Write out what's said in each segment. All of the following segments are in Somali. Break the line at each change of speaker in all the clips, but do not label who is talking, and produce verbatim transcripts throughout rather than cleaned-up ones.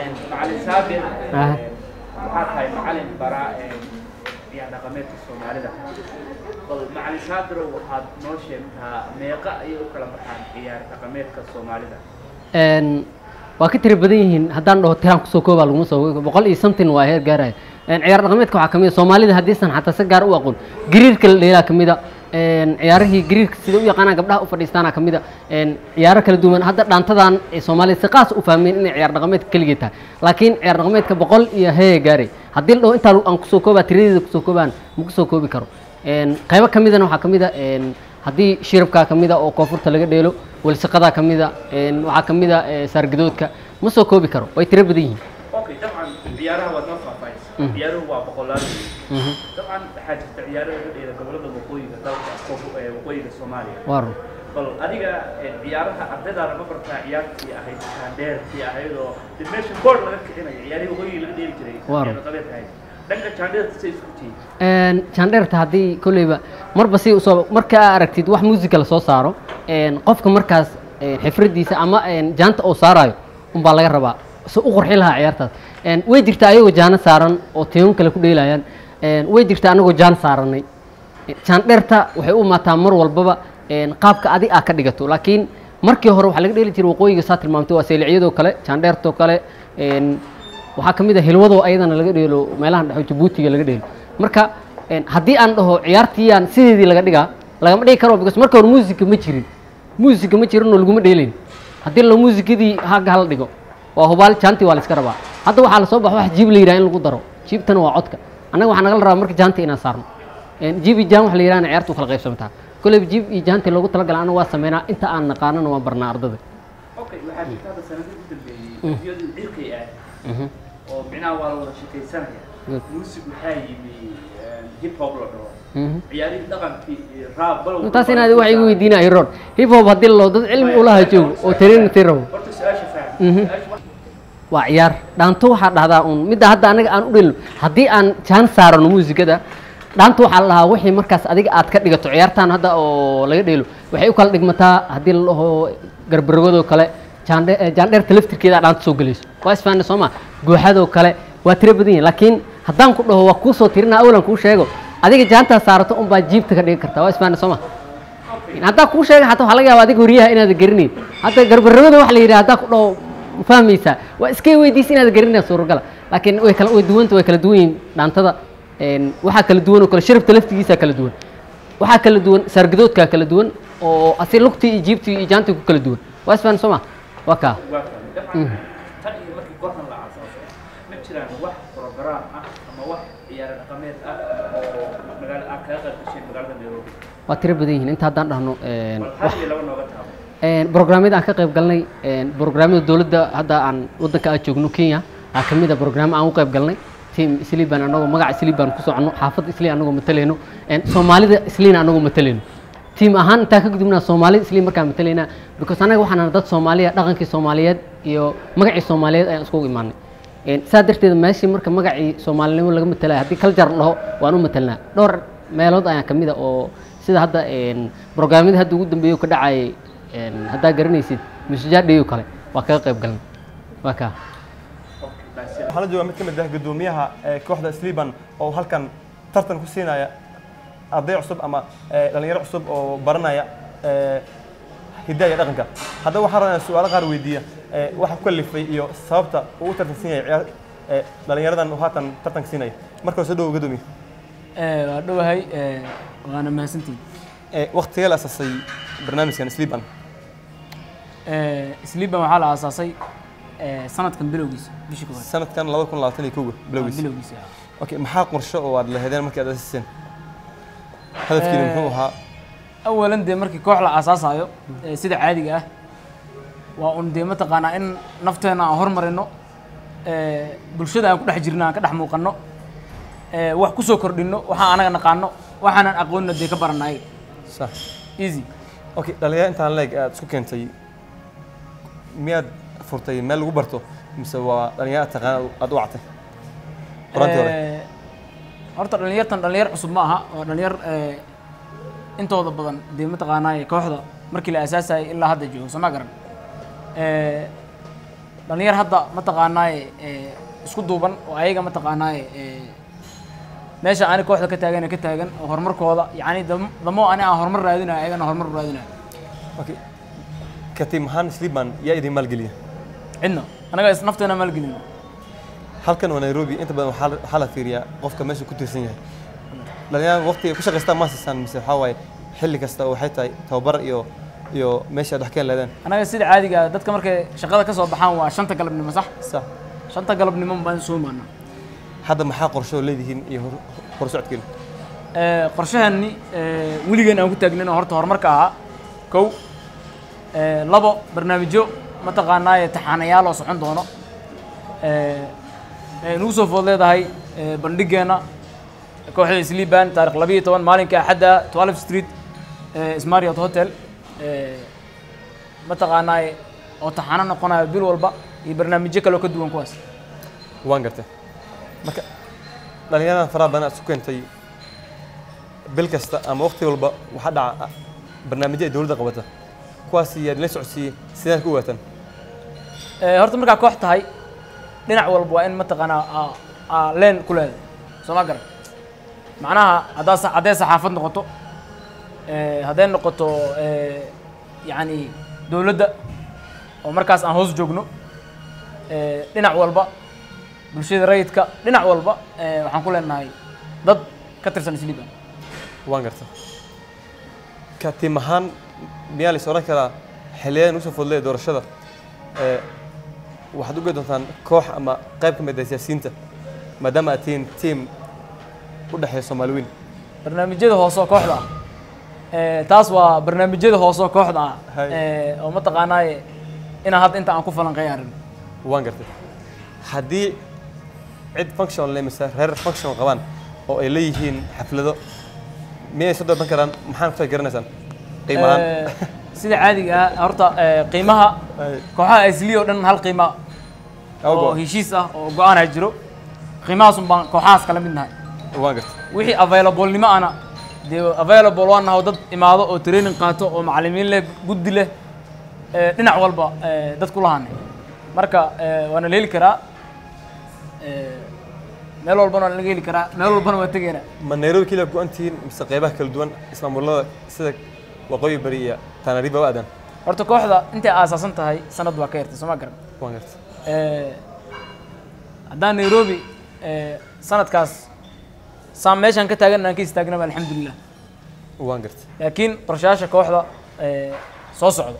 macalin saabir waxaa tahay macalin bara ciyaar dhaqameedka Soomaalida bal macalin saabir waxaad noo sheegtaa meeqa ay u kala baxaan ciyaar dhaqameedka Soomaalida
een waa ka tiri badan yihiin haddaan dhaho tiraan kusoo koobaa laguma soo boqol iyo something waa heer gaaraya een ciyaar dhaqameedka waxaa kamid ah Soomaalida haddii san xataa si gaar u aqoon gariirka la dheelaa kamid ah een ciyaarihii gariirka sida u yaqaanaan gabdhaha u fadhiistaana kamid ah een ciyaaro kala duwan hadda dhaantadan ee Soomaalida si qaas u fahmeen in ciyaar dhaqameedka kaliya tahay laakiin ciyaar dhaqameedka boqol iyo heer gaaray haddii la dhaho inta aan kusoo koobaa tiradeeda kusoo koobaan ma kusoo koobi karo een qaybo kamidana waxaa kamid ah een haddii shirabka kamid ah oo koonfurta laga dheelo walsaqada kamid ah een waxaa kamid ah saargadoodka ma soo koobi karo way tiro badan yihiin
okay dabcan ciyaaraha waa noo faahfaahis ciyaaruhu waa boqolaal dabcan waxaa jirta ciyaaraha laga dheelo gobolada waqooyiga dalka waqooyiga Soomaaliya
war
bal adiga ciyaaraha ardayda ma bartaa ciyaartii ahayd dheertii ahayd oo dimension board laga kicinayo ciyaarihii waqooyiga laga dheeli jiray qabeetahay dhanka jandeerta say isku tii
een jandeerta haddii kuleyba marba si soo marka aragtid wax music la soo saaro een qofka markaas xifradiisa ama een jaanta oo saarayo um baa laga rabaa soo u qurxi lahaa ciyaartaas een way jirtaa ayagoo jaana saaran oo teeyon kale ku dheelayaan een way jirtaa anagoo jaan saaranay jandeerta waxay u maataa mar walbaba een qaabka adi ah ka dhigato laakiin markii hore waxa laga dheeli jiray waqooyiga saa tilmaamtay waa seelciyadoo kale jandeertoo kale een waxaa kamid ah hilwadoo ayadana laga dheelo meelahan dhaxo Djibouti laga dheelo marka een haddii aan dhaho ciyaartii aan sideedii laga dhigaa lagama dhigi karo because marka hore music ma jirin music ma jirin oo laguma dheelin haddii la muusikadii haga hal dhigo waa hubaal jaanti waa la iska rabaa hadda waxaa la soo baxo wax jiib la yiraahdo in lagu daro jiibtana waa codka anaga waxaa naga rabaa marka jaanti inaan saarno een jiib iyo jaan wax la yiraahdo ciyaartu kala qaybsantaa kulay jiib iyo jaanti loogu talagalay anaga waa sameynaa inta aan naqaanana waa barnaa ardada
okay waxaa jirta hada sanadii u dambeeyay iyadoo cirkay ah oo binaha waa la wada shaqaysanaya music waxaa yimi hip hop la dhaho ciyaarihii dhaqankii raab bal
taas inaad wax igu weydiinay roon hip hop haddii loo dad cilmi u lahaa joogo oo tareen tiro
horta su'aasha faham
waa ciyaar dhaanto waxaa dhahdaa un midda hadda anaga aan u dhelno haddii aan jaan saarano muusikada dhaanto waxaa la dhahaa wixii markaas adiga aad ka dhigato ciyaartaan hadda oo laga dheelo waxay u kala dhigmataa haddii la dhaho garbarwadoo kale jaandheerta laftirkeeda dhaanta soo gelayso waa isfahanay soo ma gooxadoo kale waa tiro badan yihiin laakiin haddaan ku dhaho waa kuu soo tirinaa awalan kuu sheego adiga jaantaa saarato un baa jiibta ka dhigi kartaa waa isfahanay soo ma haddaa kuu sheega xataa waxaa laga yaabaa adiga wariyaha inaad garanayn hadda garbarwada waxa la yidhaha haddaa ku dhaho fahmaysaa waa iska weydiis inaad garanaysaa suuragala laakiin way kala way duwanta way kala duwan yihiin dhaantada een waxaa kala duwan oo kale shirabta laftigiisa kala duwan waxaa kala duwan saargadoodka kala duwan oo asi lugtii iyo jiibtii iyo jaantii ku kala duwan waa isfahanay soo ma waa kaa
tan iyo markii kooxdan la aasaasay ma jiraan wax program ah ama wax ciyaar dhaqameed ah oo magaala ah kaga qayb gashay magaalada Nairobi
waa tiro badan yihiin inta haddaan dhahno een
wax laba nooga taabo
een programmada aan ka qayb galnay een programmada dawladda hadda aan wadanka aan joogno Kenya aa kamid ah program aan u qayb galnay team Isliiban anagoo magaca Isliiban ku socono xaafad Isliin anagoo matalayno een Soomaalida Isliin anagoo matalayno team ahaan inta ka gudubnaa Soomaalida Isliin markaan matalayna because anaga waxaan dad Soomaaliya dhaqankii Soomaaliyeed iyo magacii Soomaaliyeed ayaan isku imaanay een sadarteeda meeshii marka magacii Soomaalinimo laga matalay hadii kala jar laho waan u matalnaa dhowr meelood ayaan kamid ah oo sida hadda een programmada hadda ugu dambeeyo ka dhacay een hadda garanaysid masjidada kale waa ka qayb galnay waa ka
waxaan joogaa mid ka mid ah gudoomiyaha kooxda Isliiban oo halkan tartan ku siinaya arday cusub ama dhalinyaro cusub oo baranaya hiddaha dhaqanka hadda waxaan rabaa su'aalo qaar weydiiya waxa ku kalifay iyo sababta uu tartan yahay dhalinyaradan haatan tartan siinaya marka soo dhaw gudoomiye
ee waa dhawahay ee waana mahadsantiin
ee waqtiga la aasasay barnaamijkan Isliiban
ee Isliiban waxaa la aasasay ee sanadkan bilowgiisa bishii koowaad
sanadkan laba kun labaatan iyo kow bilowgiisa
bilowgiisa
okay maxaa qorshe oo aad lahaydeen markii aad aasaseen hadafkiina muxuu ahaa
awalan dee markii koox la aasaasayo sida caadiga ah waa un dee mataqaanaa in nafteena aan hormarino ee bulshada aan ku dhex jirno aan ka dhex muuqano ee wax ku soo kordhino waxaan anaga naqaano waxaanan aqoonna dee ka baranay
sax
easy
okay dhalinyaro intaan leeg aad isku keentay miyaad furtay meel lagu barto mise waa dhalinyaro taqaan aad u wactay qorantii hore
horta dhalinyartan dhalinyar cusub ma aha waa dhalinyar ee intooda badan dee mataqaanaa kooxda markii la aasaasay ilaa hadda joogo sama garan ee dhalinyar hadda mataqaanaaye isku duuban oo ayaga mataqaanaaye meesha ani kooxda ka taagan ka taagan oo horumarkooda yacni damo ani aan horumar raadinayo ayagana horumar raadinayo
okay katiim ahaan Sleeban yaa idin maalgeliya
cidna anaga is nafteena maalgelino
halkan waa Nairobi inta badan waxaa la fiiriyaa qofka meesha ku tirsan yahay dhalinyarada waqtiga ku shaqaystaan ma siisan mise waxaa waaye xilli kasta waxay tahay tababar iyo iyo meesha wax ka leedaan
anaga sida caadiga dadka markay shaqada ka soo baxaan waa shanta galabnimo sax
sax
shanta galabnimo baan soo maana
hadda maxaa qorsho leedihiin iyo hor socodkiina
ee qorshahani ee wiligeena aan ku taagnayna horta horumarka ahaa kow ee labo barnaamijyo mataqaanaaye taxanayaal oo socon doono ee ee nuu soo food leedahay bandhigeena kooxda Sleeban taariikh laba iyo toban maalinka axadda twelve street ee Marriott Hotel ee mataqaanaaye oo taxana noqonayo bil walba iyo barnaamijyo kale oo ka duwan kuwaas
waan gartay marka dhalinyarada faraha badan aad isku keentay bil kasta ama waqti walba waxa dhaca barnaamijyo ay dawladda qabata kuwaas iyo la socodsiiyay sidaan ku waatan
ee horta marka koox tahay dhinac walba waa in mataqaanaa aa leen ku leedahay soo ma garan macnaha hadaa haday saxaafad noqoto ee haday noqoto ee yani dawladda oo markaas aan hoos joogno ee dhinac walba bulshada rayidka dhinac walba ee waxaan ku leenahay dad ka tirsan Sleeban
waan gartay katiim ahaan miyaa la soo rakaa xilliyan u soo fudlay doorashada ee waxaad u geedontaan koox ama qayb ka mid ah siyaasiyiinta maadaama aad tihiin team u dhaxeeya Soomaaliyiin
barnaamijyada hoose kooxda ee taas waa barnaamijyada hoose kooxda ee oo mataqaanaaye ina hadda inta aan ku falanqeeyay arrin
waan gartay haddii cid function leh mise reer function qabaan oo ay leeyihiin xaflado miyay soo dalban karaan maxaan ku garanaysaan qiimahan
sida caadiga ah horta qiimaha kooxaha Sleeban oo dhan hal qiimo oo heshiis ah oo go'aan ah jiro qiimahaas un baan kooxahaas kala mid nahay
waan gartay
wixii available nimo ana dee available waan nahay dad imaado oo training qaato oo macallimiin leh guddi leh dhinac walba dad ku lahaanay marka waana leeli karaa meel walbana laga heli karaa meel walbana waa tageena
ma Nairobi kila go'antiin mise qaybaha kala duwan ismaamulada sida waqooyi bari iyo Tana River waadan
horta kooxda intay aasaasan tahay sanad waa ka yartay soo ma garan
waan gartay
ee haddaan Nairobi ee sanadkaas saan meeshan ka taagan aan ka istaagnaa alxamdulillah
waan gartay
laakiin qorshayaasha kooxda ee soo socdo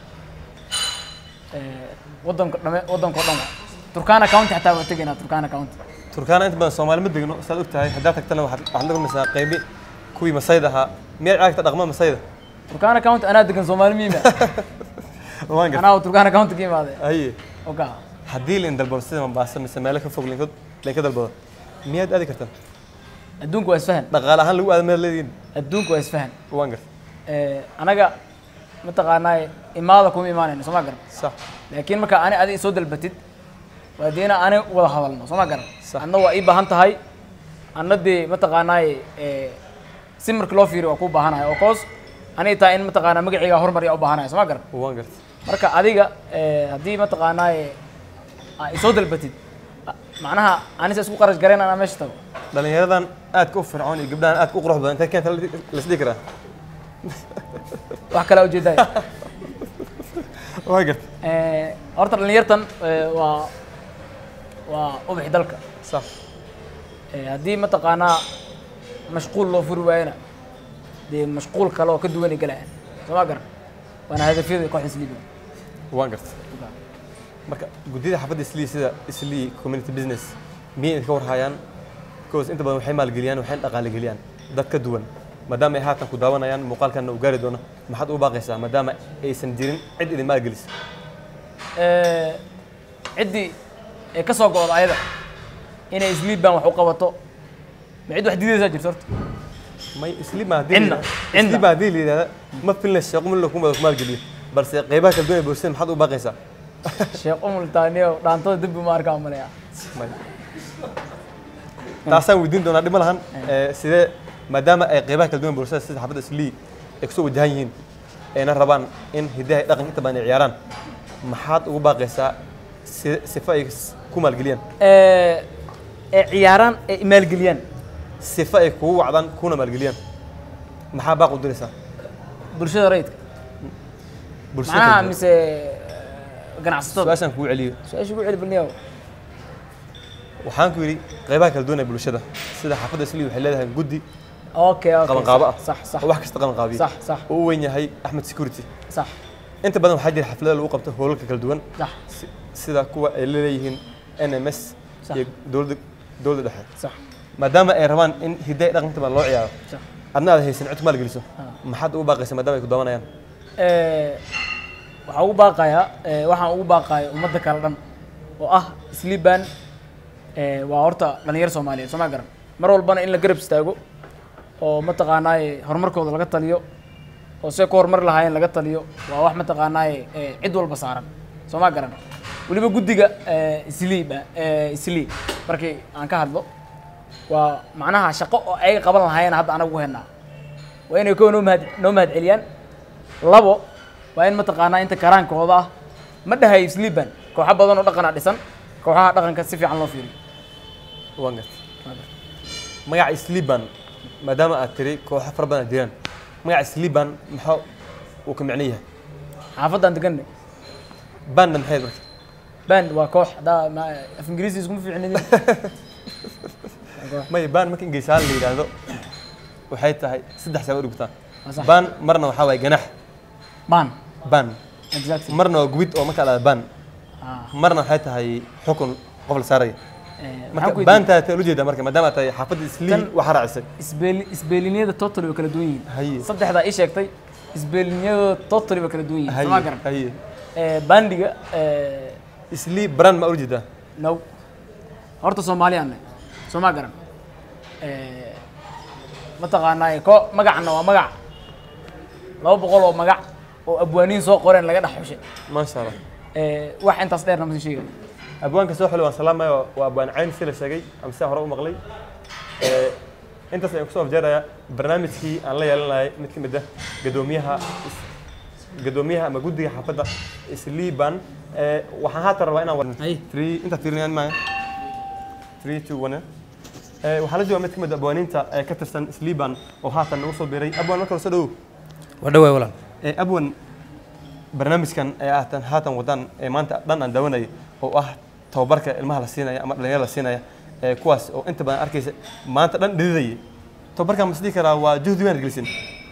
ee wadanka dhame wadanka dhan Turkana County xataa waa tageena Turkana County
Turkana inta badan Soomaali ma degno saad og tahay hadda tagtana waxaad wax lagu misaa qaybi kuwii masaydaha meel caagta dhaqmo masayda
Turkana County ana degan Soomaali miima
waan gartay
ana Turkana County ka imaaday
aye
oka
haddii la indalbado sida Mombasa mise meel ka fog linkod linka dalbado miyaad aadi kartaan
adduunku waa isfahan
dhaqaale ahaan lagu aad meel leediin
adduunku waa isfahan
waan gartay
ee anaga mataqaanaa imaada kuma imaanayno soo ma garan
sax
laakiin marka ani adi soo dalbatid waa deena ani wada hadalno soo ma garan anna waa ii baahan tahay annadii mataqaanaa ee si markii loo fiiriyo waa ku baahanahay oo koos ani taa in mataqaanaa magacayga horumar u baahanahay soo ma garan
waan gartay
marka adiga ee haddii mataqaanaa ay soo dalbatid macnaha ani isku qarash gareyn ana meesha tago
dhalinyaradan aad ku fircoon iyo gabdhahan aad ku qurux badan intee keenta la isdhihi karaa
wax kale ujeeday
waa gartay
ee horta dhalinyartan waa waa ubax dalka
sax
ee haddii mataqaanaa mashquul loo furi waayana dee mashquul kale oo ka duwan galaan soo ma garan waana hadafyada kooxda Sleeban
waan gartay marka guddida xaafadda Sleeban sida Sleeban community business miyay ka warhayaan koos inta badan waxay maalgeliyaan waxay dhaqaale geliyaan dad ka duwan maadaama ay haatan ku daawanayaan muuqaalkan uu gaari doono maxaad u baaqaysaa maadaama aysan jirin cid idin maalgelis
ee cidii ee ka soo go'do ayada inay Sleeban wax u qabato ma cid wax diidaysa jirto horta
may Sleeban hadii Sleeban hadii liidada ma filna shaqo ma lagu maalgeliyo balse qaybaha kala duwan ee bulshada maxaad u baaqaysaa
sheekh umul taaniyo dhaantada dib u markaa malaya
taasaan weydiin doonaa dhimo lahan sidee maadaama ay qaybaha kala duwan bulshada sida xaafadda Sleeban ay ku soo wajahan yihiin ayna rabaan in hidaha dhaqanka inta badan ay ciyaaraan maxaad ugu baaqaysaa sifa ay ku maalgeliyaan
ee ee ciyaaraan ee maalgeliyaan
sifa ay kugu wacdaan kuna maalgeliyaan maxaa baaq u diraysaa
bulshada rayidka macnaha mise ganacsatada
su'aashan kugu celiyo
su'aasha kugu celi balniyow
waxaan ku yidhi qaybaha kala duwan ee bulshada sida xaafadda Islii waxay leedahay guddi
okay okay
qaban qaabo ah
صح صح
wax kasta qaban qaabiyo
صح صح
oo weyn yahay Axmed Security
صح
inta badan waxaa jira xaflado lagu qabto hoolalka kala duwan
صح
sida kuwa ay leeyihiin N M S iyo dowladda dowladda dhexe
صح
maadaama ay rabaan in hiday dhaqanka ma loo ciyaaro
صح
adna aad haysan cid maal geliso maxaad ugu baaqaysaa maadaama ay ku daawanayaan
ee waxaan ugu baaqayaa ee waxaan ugu baaqayaa ummadda kala dhan oo ah Sleeban ee waa horta dhalinyaro Soomaaliyeed Soomaa garan mar walbana in la garab istaago oo mataqaanaa horumarkooda laga taliyo oo si ku horumar lahaayeen laga taliyo waa wax mataqaanaa ee cid walba saaran Soomaa garan waliba guddiga ee Sleeba ee Slee markii aan ka hadlo waa macnaha shaqo oo ay qaban lahaayeen hadda anagu heynaa waa inay ku noo mahad noo mahad celiyaan labo waa in mataqaanaa inta karaankooda ah ma dhahay Sleeban kooxo badan oo dhaqan dhisan kooxaha dhaqanka si fiican loo fiiriyo
waan gartay magaca Sleeban maadaama aad tiri kooxo fara badan jiraan magaca Sleeban maxaa uu ka macno yahay
xaafadan deganne
band maxay marka
band waa koox hada af ingiriisi isku fiicneen
may band marka ingiriisaan la yiraahdo waxay tahay saddex sabab u dhigtaa band marna waxa way ganax
band
band
exactly
marna waa gubid oo marka la band marna waxay tahay xukun qof la saaray marka baanta ta u jeeda marka maadaama tahay xaafadda Islii waxa raacisay
isbeeli isbeeliniyada total way kala duwan yihiin saddexda ay sheegtay isbeeliniyada total way kala duwan yihiin sama garan
haye
ee bandiga ee
Islii brand ma u jeeda
no horta Soomaaliyan Soomaa garan ee mataqaanaa ko magacna waa magac laba boqol oo magac oo abwaaniin soo qoreen laga dhaxushay
ma sha Allah
ee wax intaas dheerna ma sheegay
abwaanka soo xulay waan salaamayo waa abwaan cayn sila sheegay ama si hore u maqlay ee intaas ay ku soo afjeeraya barnaamijkii aan la yeelanahay mid kamid ah gadoomiyaha gadoomiyaha ama guddiga xaafadda Sleeban ee waxaan haatan rabaa inaan warno three inta fiirnaan maayo three two one ee waxaa la joogaa mid kamid ah abwaaniinta ee ka tirsan Sleeban oo haatan nagu soo biiray abwaan marka soo dhaw
wadaway walaal
ee abwaan barnaamijkan ee haatan haatan wadaan ee maanta dhan aan daawanay oo ah tababarka ilmaha la siinaya ama dhalinyarada la siinaya ee kuwaas oo inta badan arkaysa maanta dhan dhididayay tababarkan ma sidii karaa waa juhdi weyn gelisin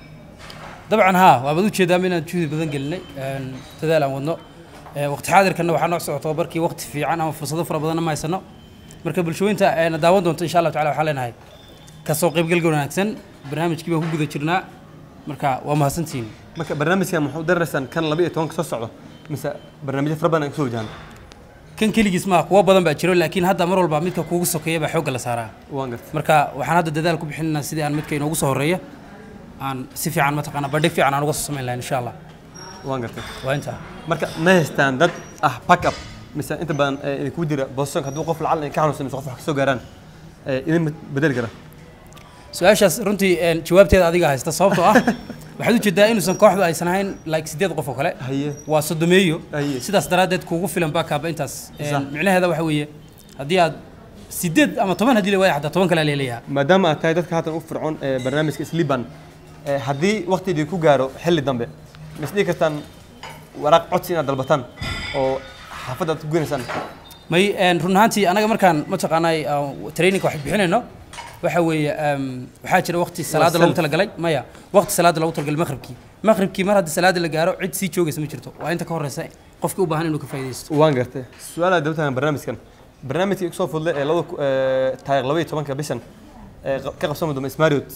dabcan haa waa bad u jeedaa inaan juhdi badan gelinay een dadaal aan wadno ee waqti xaadirkana waxaan noo socdo tababarkii waqti fiican ama fursado fara badan ma haysano marka bulshooyinta ee daawan doonto insha Allah taala waxa leenahay ka soo qayb gal wanaagsan barnaamijkii baan ku guda jirnaa marka waa mahadsantiin
marka barnaamijkan muxuu darasan kan laba iyo toban ka soo socdo mise barnaamijyo fara badan ay soo wajahan
kan keligiis ma kuwa badan baa jiro laakiin hadda mar walba midka kuugu sokeeya baa xoog la saaraa
waan gartay
marka waxaan hadda dadaal ku bixinaa sidii aan midka inoogu soo horeeyo aan si fiican ma taqaana bandhig fiican aan uga soo sameyn lahayn insha Allah
waan gartay
waa inta
marka ma haystaan dad ah pack up mise inta badan ee ku jira boosan hadduu qof lacag ka xanuunsan mise qof wax ka soo gaaraan ee idin bedel kara
su'aashaas runtii jawaabteeda adiga haysta sababtoo ah waxaad u jeedaa inuusan kooxdu aysan ahayn like sideed qof oo kale
haye
waa sodomeeyo
haye
sidaas daraadeed kuugu filan backup intaas micnaheeda waxa weeye haddii aad sideed ama toban haddii la waayo xataa toban kale leeyahay
maadaama aad tahay dadka haatan u fircoon ee barnaamijka Sleeban ee haddii waqtigii ku gaaro xilli dambe misdii kartaan waraaq codsi inaad dalbataan oo xaafadda aad ku geenaysaan
may run ahaantii anaga markaan ma taqaanay training wax bixinayno waxa weeye waxaa jira waqti salaada lagu talagalay maya waqti salaada lagu talagalay maghribkii maghribkii mar haddii salaada la gaaro cid sii joogaysa ma jirto waa inta ka horeysa qofkii u baahan inuu ka faa'iideysto
waan gartay su'aalaha dawladda barnaamijkan barnaamijkii soo fudlay ee laba taariikh laba iyo tobanka bishan ee ka qabsan doona Marriott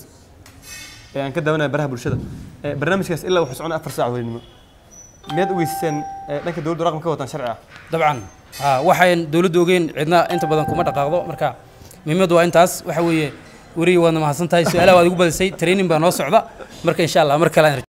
ee aan ka daawanay baraha bulshada ee barnaamijkaas ilaa wuxuu soconaa afar saac weynimo miyad u weyseen dhanka dawladda raqamka watan sharci ah
dabcan ha waxaan dawladdu ogeyn cidna inta badan kuma dhaqaaqdo marka muhiimadu waa intaas waxa weeye wariye waad mahadsantahay su'aalaha waad igu badisay training baa noo socda marka insha Allah mar kale